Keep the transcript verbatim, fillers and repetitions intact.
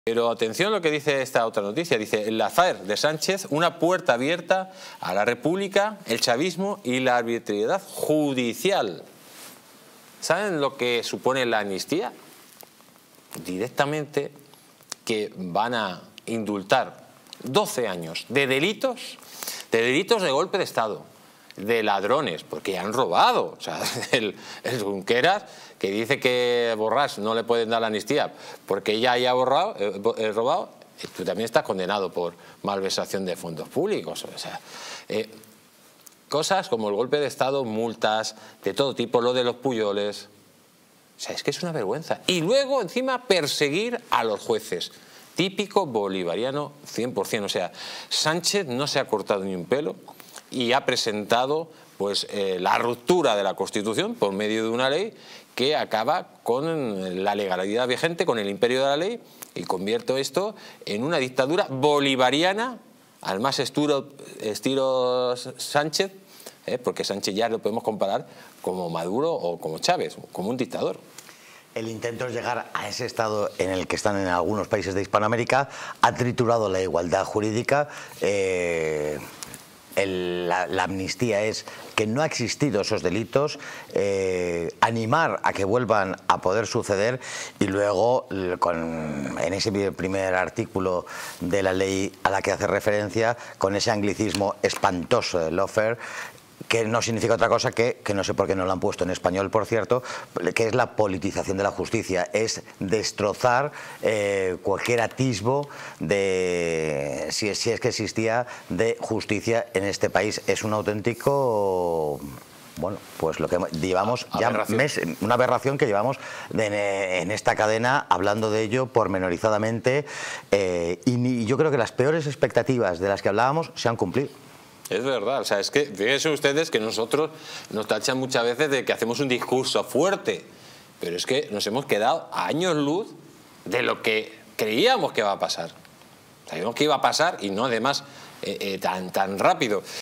Pero atención a lo que dice esta otra noticia. Dice, el Lafare de Sánchez, una puerta abierta a la República, el chavismo y la arbitrariedad judicial. ¿Saben lo que supone la amnistía? Directamente que van a indultar doce años de delitos, de delitos de golpe de Estado, de ladrones, porque han robado. O sea, el, el Junqueras, que dice que Borràs no le pueden dar la amnistía porque ella haya borrado, eh, eh, robado, tú también estás condenado por malversación de fondos públicos. O sea, eh, cosas como el golpe de Estado, multas de todo tipo, lo de los Puyoles. O sea, es que es una vergüenza. Y luego, encima, perseguir a los jueces. Típico bolivariano cien por cien. O sea, Sánchez no se ha cortado ni un pelo y ha presentado pues, eh, la ruptura de la Constitución por medio de una ley que acaba con la legalidad vigente, con el imperio de la ley, y convierte esto en una dictadura bolivariana, al más estilo, estilo Sánchez, eh, porque Sánchez ya lo podemos comparar como Maduro o como Chávez, como un dictador. El intento es llegar a ese estado en el que están en algunos países de Hispanoamérica, ha triturado la igualdad jurídica. Eh, el, la, la amnistía es que no ha existido esos delitos, eh, animar a que vuelvan a poder suceder y luego con, en ese primer artículo de la ley a la que hace referencia, con ese anglicismo espantoso de lawfare, que no significa otra cosa que, que no sé por qué no lo han puesto en español, por cierto, que es la politización de la justicia, es destrozar eh, cualquier atisbo de, si, si es que existía, de justicia en este país. Es un auténtico... Bueno, pues lo que llevamos ya meses, una aberración que llevamos de, en esta cadena hablando de ello pormenorizadamente, eh, y, y yo creo que las peores expectativas de las que hablábamos se han cumplido. Es verdad, o sea, es que fíjense ustedes que nosotros nos tachan muchas veces de que hacemos un discurso fuerte, pero es que nos hemos quedado a años luz de lo que creíamos que iba a pasar. Sabíamos que iba a pasar y no además eh, eh, tan, tan rápido.